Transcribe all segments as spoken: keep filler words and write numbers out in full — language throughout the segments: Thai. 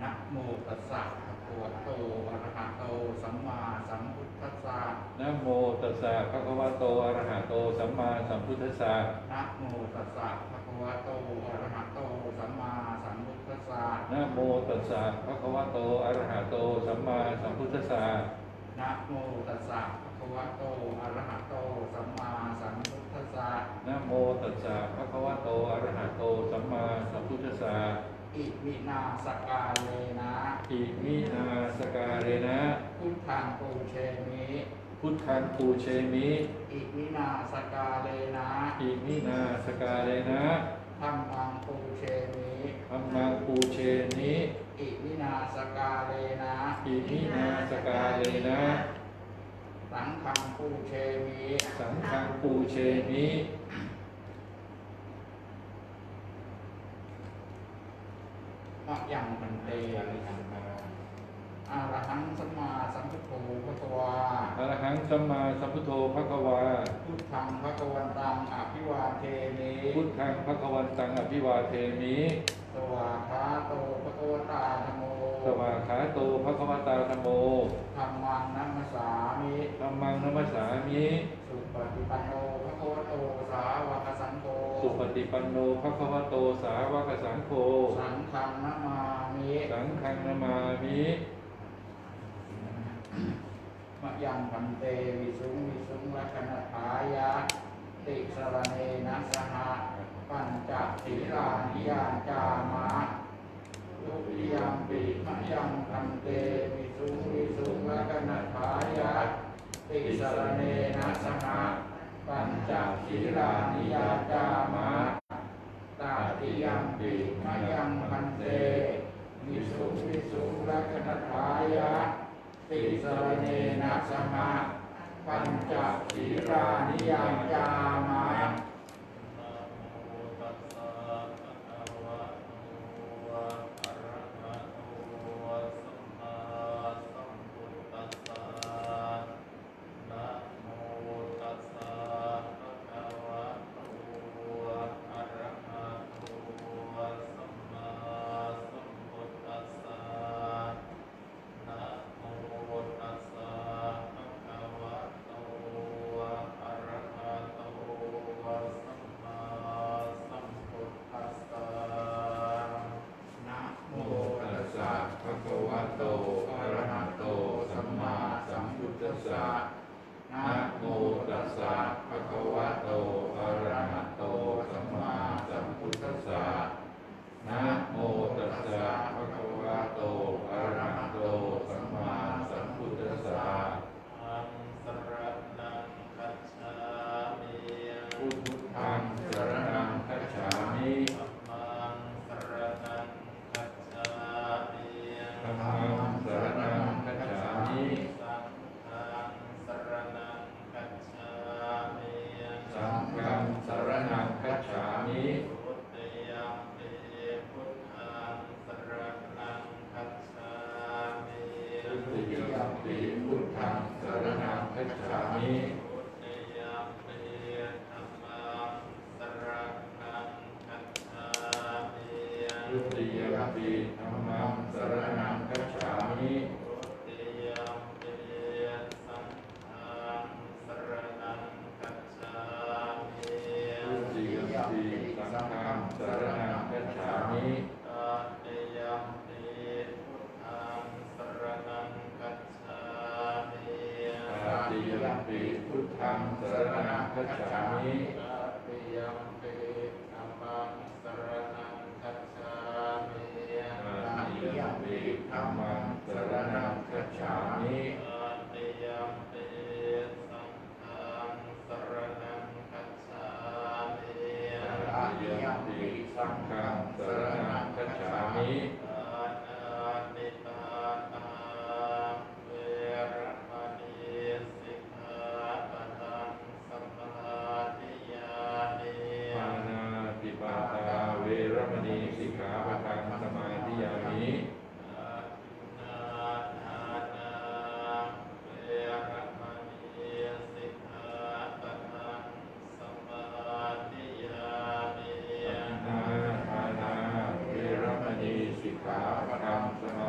นะโมตัสสะภะคะวะโตอะระหะโตสัมมาสัมพุทธัสสะนะโมตัสสะภะคะวะโตอะระหะโตสัมมาสัมพุทธัสสะนะโมตัสสะภะคะวะโตอะระหะโตสัมมาสัมพุทธัสสะนะโมตัสสะภะคะวะโตอะระหะโตสัมมาสัมพุทธัสสะนะโมตัสสะภะคะวะโตอะระหะโตสัมมาสัมพุทธัสสะนะโมตัสสะภะคะวะโตอะระหะโตสัมมาสัมพุทธัสสะอิมินาสกาเลนะอิมินาสการเรนะพุทธังปูเชมิพุทธังปูเชมิอิมินาสกาเลนะอิมินาสการเรนะธัมมังปูเชมิธัมมังปูเชมิอิมินาสกาเลนะอิมินาสการเรนะสังฆังปูเชมิสังฆังปูเชมิมะยังพันเตอะระหังสัมมาสัมพุทโธภควาอะระหังสัมมาสัมพุทโธภควาพุทธังภควันตังอภิวาเทมิพุทธังภควันตังอภิวาเทมิสวากขาโตภควตาธัมโมสวากขาโตภควตาธัมโมธัมมังนัมมสามิธัมมังนัมมสามิสุปฏิปันโนภควโตสาวกสังโฆสุปฏิปันโนภควโตสาวกสังโฆสังฆังนะมามิสังฆังนามามิมะยังพันเตวิสุงวิสุงลักขณทายะติสรเนนะสหะปัญจศีลานิยาจามะทุติยมปิมะยังพันเตวิสุงวิสุงลักขณทายะติสรเนนะสหะปัญจศีลานิยาจามะตาติยมปิมะยังพันเตวิสุงวิสุงลักขณทายะติสรเนนะสหะปัญจศีลานิยาจามะนะโมตัสสะภะคะวะโตอะระหะโตสัมมาสัมพุทธัสสะนะโมตัสสะภะคะวะโตอะระหะโตสัมมาสัมพุทธัสสะธัมมังสรณังคัจฉามิพุทธังสรณังคัจฉามิธัมมังสรณังคัจฉามิธัมมังสรณังคัจฉามิสังฆังสรณังคัจฉามิทุติยมปิพุทธังสรณังคัจฉามิทุติยมปิพุทธังสรณังคัจฉามิทุติยมปิธัมมังสรณังคัจฉามิทุติยมปิธัมมังสรณังคัจฉามิทุติยมปิสังฆังสรณังคัจฉามิทุติยมปิสังฆังสรณังคัจฉามิตติยมปิพุทธังสรณังคัจฉามิตติยมปิพุทธังสรณังคัจฉามิตติยมปิธัมมังสรณังคัจฉามิตติยมปิธัมมังสรณังคัจฉามิตติยมปิสังฆังสรณังคัจฉามิตติยมปิสังฆังสรณังคัจฉามิปานาติปาตาเวรมณีสิกขาปะทังสมาธิยามิปานาติปาตาเวรมณีสิกขาปะทังสมาธิยามิอาทินนาทานาเวรมณีสิกขาปะทังสมาธิยามิอาทินนาทานาเวรมณีสิกขาปะทังสมา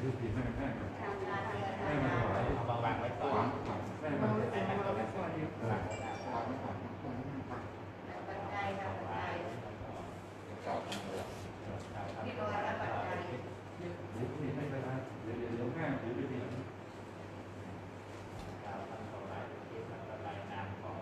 ดูผิดแม่แม่กับทำงานทำงานแม่มาถวายเอาบางวางไว้ก่อขวาน งขวางแม่มาถวายแม่มาถวายขวางขวางขวางขวางปัจจัยทำปัจจัยเจ้าทั้งหมดที่ร้อยละปัจจัยเดี๋ยวผิดไม่เป็นไรเดี๋ยวเดี๋ยวเดี๋ยวแม่เดี๋ยวไปผิดเราทำถวายที่ทำถวายนามของ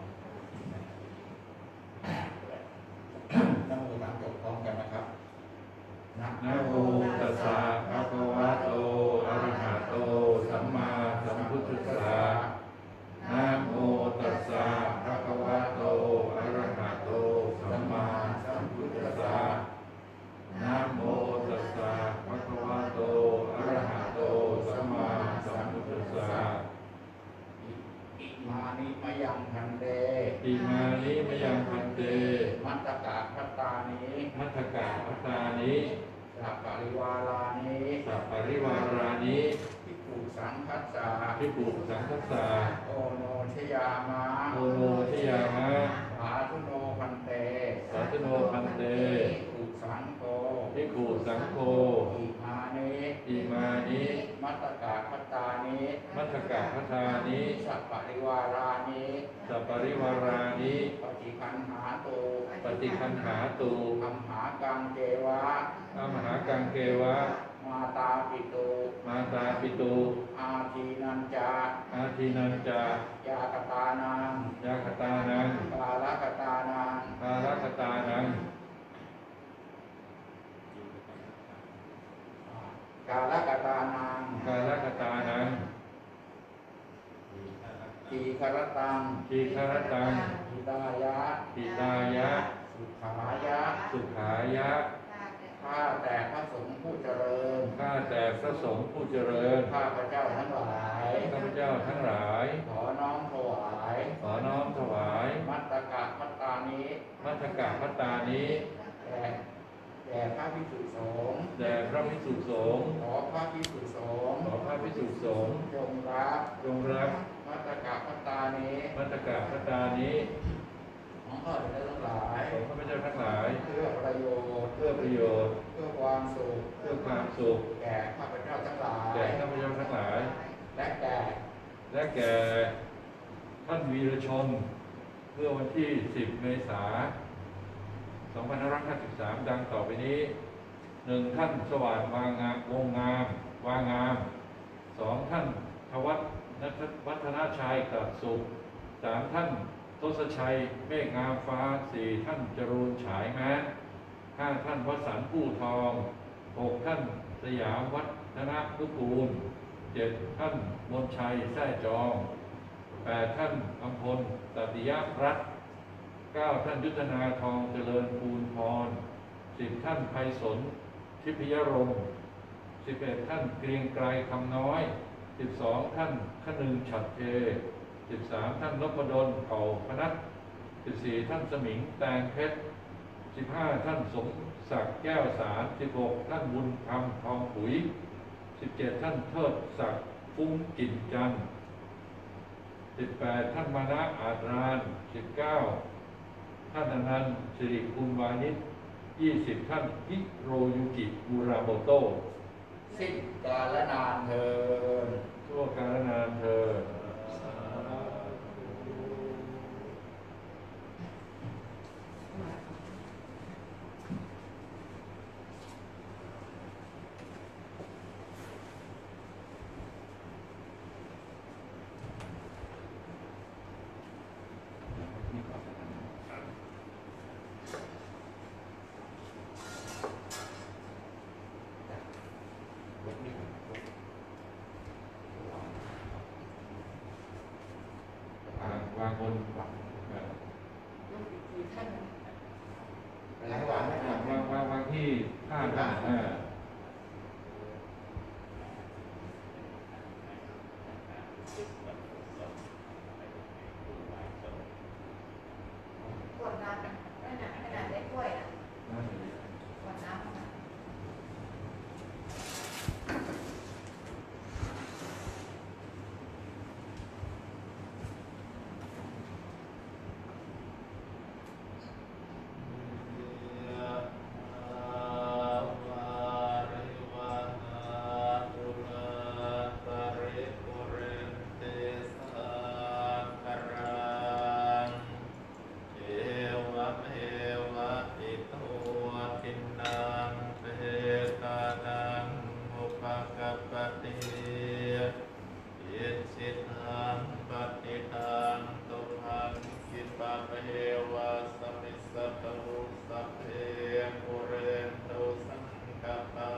ตั้งมือตั้งจบพร้อมกันนะครับนะนะโมตัสสะภะคะวะโตอะระหะโตสัมมาสัมพุทธัสสะนะโมตัสสะภะคะวะโตอะระหะโตสัมมาสัมพุทธัสสะนะโมตัสสะภะคะวะโตอะระหะโตสัมมาสัมพุทธัสสะอิมานิมยังพันเตอิมานิมยังพันเตมัตตกะพัตตานิมัทธกะพัตตานิสัพปริวารานิสัพปริวารานิภิกขุสังคัสสะภิกขุสังฆสสะโอโนชยามะโอโนทิยามะสาธุโนพันเตสาธุโนพันเตภิกขุสังโฆภิกขุสังโฆอิมานิอิมานิมัตตกะพัตตานิมัทธกะพัตตานิสัพปริวารานิสัพปริวารานิปฏิคันหาตุปฏิคันหาตุอัมหากังเกวะอมหากังเกวะมาตาปิตุมาตาปิตุอาทีนันจาอาทินันจายากตานังยาคตานังกาลกตานังภารคตานังกาลกตานังกาลคตานังทีครตังทีฆรตังทิตายะปิตายะสุขายะสุขายะข้าแต่พระสงฆ์ผู้เจริญข้าแต่พระสงฆ์ผู้เจริญข้าพระเจ้าทั้งหลายข้าพเจ้าทั้งหลายขอน้อมถวายขอน้อมถวายมัตตกะพัตตานิมัทธกะพัตตานิแด่แด่พระภิกษุสงฆ์แด่พระภิกษุสงฆ์ขอพระภิกษุสงฆ์ขอพระภิกษุสงฆ์จงรับจงรับมัตตกะพัตตานิมัทธกะพัตตานิของข้าพเจ้าทั้งหลายของข้าพเจ้าทั้งหลายเพื่อประโยชน์เพื่อประโยชน์เพื่อความสุขเพื่อความสุขแก่ข้าพเจ้าทั้งหลายแก่ข้าพเจ้าทั้งหลายและแก่และแก่ท่านวีรชนเมื่อวันที่ สิบ เมษายน สองพันห้าร้อยห้าสิบสาม ดังต่อไปนี้ หนึ่ง ท่านสว่างวางามวงงามวางาม สอง ท่านทวัฒนวัฒนชัยกลัดสุข สาม ท่านทศชัยเมฆงามฟ้า สี่ ท่านจรูนฉายแม้น ห้า ท่านวสันต์ผู้ทอง หก ท่านสยามวัฒนนุกูล เจ็ด ท่านมนชัยแท้จอง แปด ท่านอำพลตัติยรัตน์ เก้า ท่านยุทธนาทองเจริญภูลพร สิบ ท่านไพศาลทิพยรมย์ สิบเอ็ด ท่านเกรียงไกรคำน้อย สิบสอง ท่านขนึงฉัตรเท สิบสาม ท่านนพดลเก่าพนัส สิบสี่ ท่านสมิงแตงเพชร สิบห้า ท่านสมศักดิ์แก้วสาร สิบหก ท่านบุญธรรมทองปุ๋ย สิบเจ็ด ท่านเทิดศักดิ์ฟุ้งกินจันทร์ สิบแปด ท่านมานะอาจราน สิบเก้า ท่านอนันต์สิริคุณวานิช ยี่สิบ ท่านฮิโรยุกิมูราโมโตะสิ้นกาลนานเทินชั่วกาลนานเธอญเกัปปติอิสิตังปฏิตังตุหังคิปะเมวะสมิสสตุสัพเพปุเรนตุสังกปา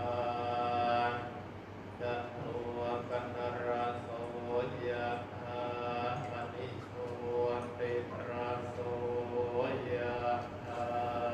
จัตโตปนรโสยะถามณิโชติระโสยะถา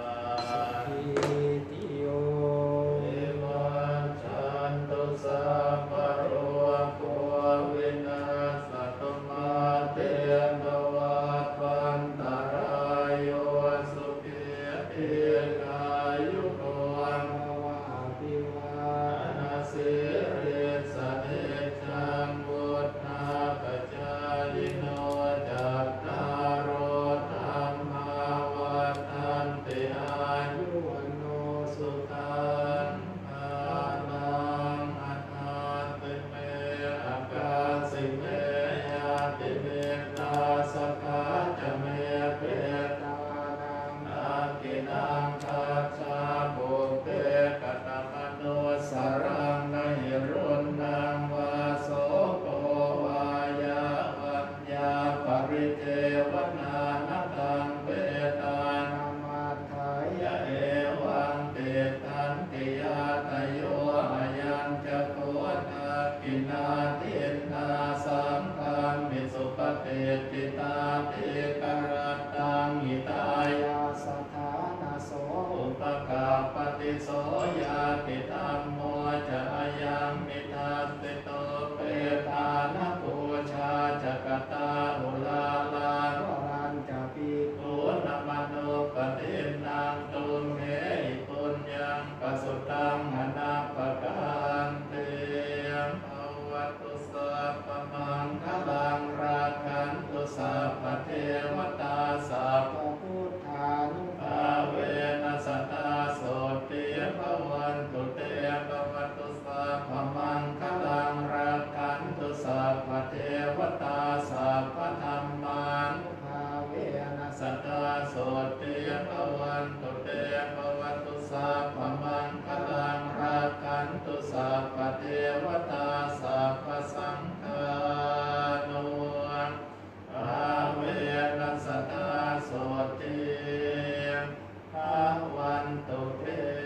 ติโยเอวัชชันตุสัพพะโรโควินาศตุมาเตภวัตวันตรายโยสุขีทีกายุโกภวะอภิวาทสิริสเนจังวุฒาปจายโนจัตตารโอธรรมาวัฏันติอายุวันโนสุขังภาลังอัฏฐาติเมอากาสิเมยาติเมตตาสกขะจะเมเปตานังอากินังคัจฉาปุเตกตมโนสรังนหิรุณนังวาโสโกวายาวัญญาปริเทวนานัตังเปตานามาทายะเอวังเตตันติยาตโยอายังจะโกนากินาทินนาสังฆามิสุปฏิติตาติกรัตตังหิตายาสถานาโสอุปกาปฏิโสยาติธัมโมจะยังมิทัสสิโตเปตานะปูชาจักตาอุลาลาวรัญจปิปุณมโนปฏินังตุมเหหิปุญญังปสุตังอนาปการเตมภวัตุสัพพมังคลังราคันตุสัพพเทวตาสัพพพุทธานุภาเวนัสตตาโสติภวันตุเตภวัตุสัพพมังคลังราคันตุสัพพเทวตาสัพพธัมมานุภาเวนัสตตาโสติภวันตุเตภวัตุสัพพมังคลังราคันตุสัพพเทวตาสัพพสังฆานุภาเวนัสตตาโสติภวันตุเต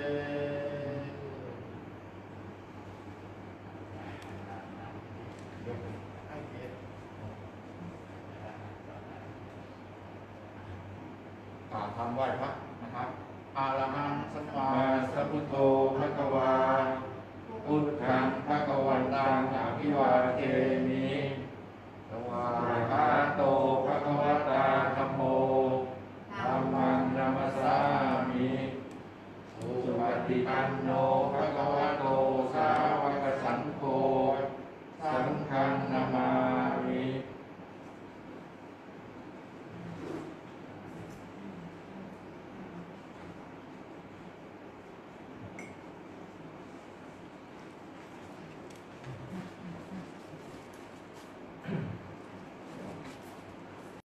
ให้เกียรติอ่าทำไหว้พระนะครับอาระหังสัมมามาสัพพุทโธภะคะวาพุทธังภะคะวันตังอภิวาเทมิสวาคาโตภะคะวะตาธัมโมธัมมังนัมสสามิสุปฏิปันโน